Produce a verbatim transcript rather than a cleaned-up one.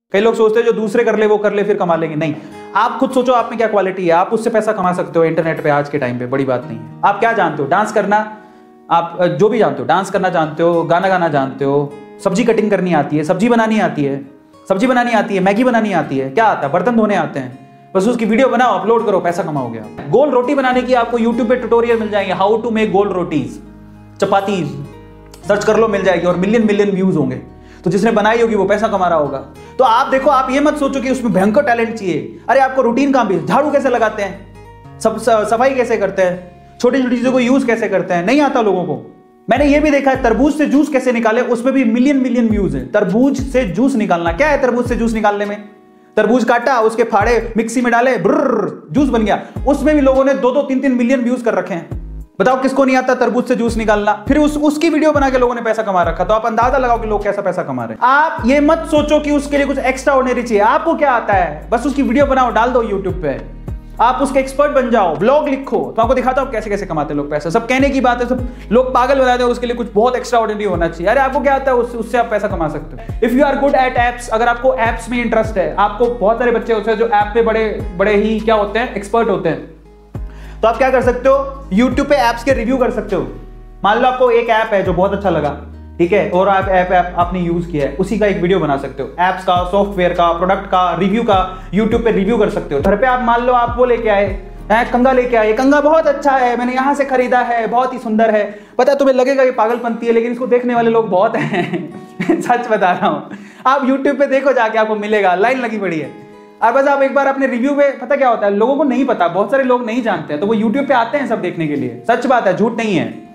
कई लोग सोचते हैं जो दूसरे कर ले वो कर ले फिर कमा लेंगे। नहीं, आप खुद सोचो आप में क्या क्वालिटी है, आप उससे पैसा कमा सकते हो इंटरनेट पे आज के टाइम पे, बड़ी बात नहीं है। आप क्या जानते हो, डांस करना, आप जो भी जानते हो, डांस करना जानते हो, गाना गाना जानते हो, सब्जी कटिंग करनी आती है, सब्जी बनानी आती है, सब्जी बनानी आती है, मैगी बनानी आती है, क्या आता है, बर्तन धोने आते हैं, बस उसकी वीडियो बनाओ, अपलोड करो, पैसा कमाओगे आप। गोल रोटी बनाने की आपको यूट्यूब पे ट्यूटोरियल मिल जाएंगे, हाउ टू मेक गोल रोटीज, चपाती सर्च कर लो, मिल जाएगी और मिलियन मिलियन व्यूज होंगे। तो जिसने बनाई होगी वो पैसा कमा रहा होगा। तो आप देखो, आप ये मत सोचो कि उसमें भयंकर टैलेंट चाहिए। अरे आपको रूटीन काम भी, झाड़ू कैसे लगाते हैं, सब सफाई कैसे करते हैं, छोटी छोटी चीजों को यूज कैसे करते हैं, नहीं आता लोगों को। मैंने ये भी देखा है तरबूज से जूस कैसे निकाले, उसमें भी मिलियन मिलियन व्यूज है। तरबूज से जूस निकालना क्या है, तरबूज से जूस निकालने में, तरबूज काटा, उसके फाड़े मिक्सी में डाले, ब्रर जूस बन गया। उसमें भी लोगों ने दो दो तीन तीन मिलियन व्यूज कर रखे हैं। बताओ किसको नहीं आता तरबूज से जूस निकालना। फिर उस उसकी वीडियो बना के लोगों ने पैसा कमा रखा। तो आप अंदाजा लगाओ कि लोग कैसा पैसा कमा रहे हैं। आप ये मत सोचो कि उसके लिए कुछ एक्स्ट्रा ऑर्डिनरी चाहिए। आपको क्या आता है, बस उसकी वीडियो बनाओ, डाल दो यूट्यूब पे, आप उसके एक्सपर्ट बन जाओ, ब्लॉग लिखो, तो आपको दिखाता हूं कैसे कैसे कमाते लोग पैसा। सब कहने की बात है, सब लोग पागल बनाते हैं, उसके लिए कुछ बहुत एक्स्ट्रा ऑर्डिनरी होना चाहिए। अरे आपको क्या आता है, उससे उससे आप पैसा कमा सकते हो। If you are good at apps, अगर आपको एप्स में इंटरेस्ट है, आपको बहुत सारे बच्चे होते हैं जो ऐप पे बड़े बड़े ही क्या होते हैं, एक्सपर्ट होते हैं, तो आप क्या कर सकते हो, यूट्यूब पे ऐप्स के रिव्यू कर सकते हो। मान लो आपको एक ऐप है जो बहुत अच्छा लगा, ठीक है, और आप ऐप ऐप आपने यूज किया है, उसी का एक वीडियो बना सकते हो। ऐप्स का, सॉफ्टवेयर का, प्रोडक्ट का रिव्यू का यूट्यूब पे रिव्यू कर सकते हो। घर पे आप मान लो आप वो लेके आए, कंगा लेके आए, कंगा बहुत अच्छा है, मैंने यहाँ से खरीदा है, बहुत ही सुंदर है। पता है तुम्हें लगेगा कि पागलपंती है, लेकिन इसको देखने वाले लोग बहुत हैं सच बता रहा हूँ। आप यूट्यूब पे देखो जाके, आपको मिलेगा, लाइन लगी पड़ी है। और बस आप एक बार अपने रिव्यू पे, पता क्या होता है, लोगों को नहीं पता, बहुत सारे लोग नहीं जानते हैं, तो वो यूट्यूब पे आते हैं सब देखने के लिए। सच बात है, झूठ नहीं है।